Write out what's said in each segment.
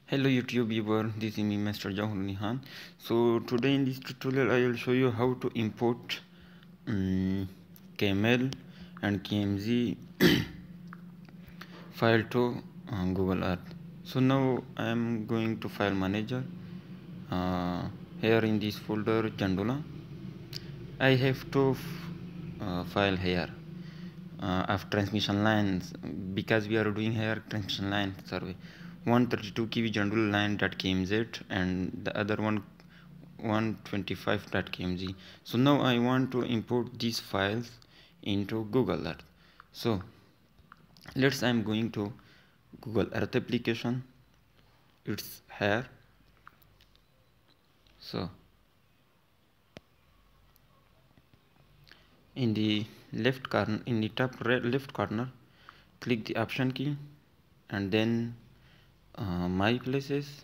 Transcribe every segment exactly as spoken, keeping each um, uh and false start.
Hello YouTube viewer, this is me Master Jawhar Nihan. So today in this tutorial I will show you how to import um, K M L and K M Z file to uh, Google Earth. So now I am going to file manager. Uh, here in this folder Jandula I have two uh, file here uh, of transmission lines, because we are doing here transmission line survey. One thirty-two K V Jandula line.kmz and the other one one twenty-five.kmz. So now I want to import these files into Google Earth. So let's I'm going to Google Earth application. It's here. So in the left corner, in the top right left corner, click the option key and then uh, my places.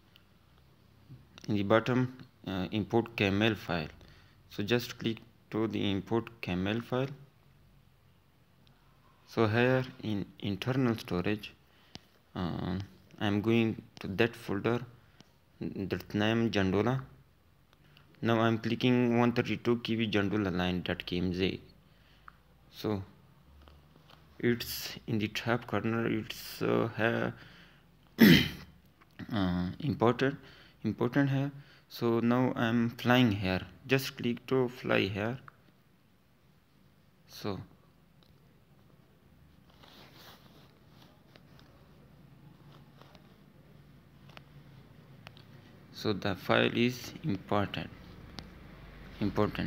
In the bottom, uh, import K M L file. So just click to the import K M L file. So here in internal storage, uh, I am going to that folder, that name Jandula. Now I am clicking one thirty-two K V Jandula line.kmz. So it's in the top corner. It's uh, here uh, important important here. So now I'm flying here. Just click to fly here. So so the file is important important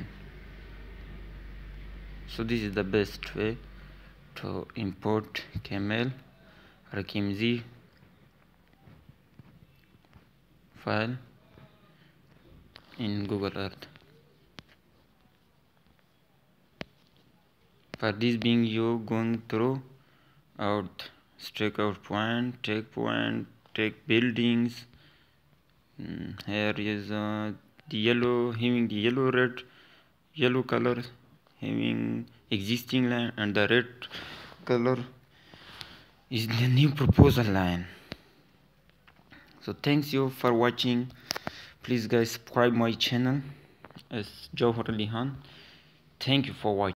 so this is the best way to import K M L or K M Z file in Google Earth. For this being, you going through out strike out point, take point, take buildings. Mm, here is uh, the yellow, having the yellow red yellow color having existing line, and the red color is the new proposal line. So thanks you for watching. Please guys subscribe my channel as Jawhar Nihan. Thank you for watching.